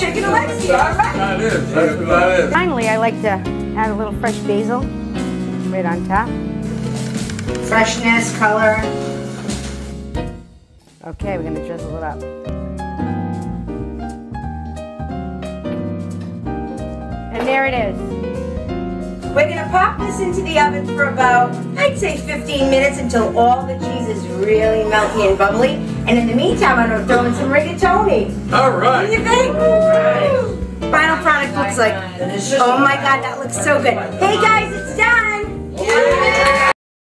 chicken, Alexia. All right. That is. That is. Finally, I like to add a little fresh basil right on top. Freshness, color. Okay, we're gonna drizzle it up. And there it is. We're gonna pop this into the oven for about, I'd say 15 minutes until all the cheese is really melty and bubbly. And in the meantime, I'm gonna throw in some rigatoni. All right. What do you think? Right. Final product looks like, oh my God, that looks so good. Hey guys, it's done. Yeah.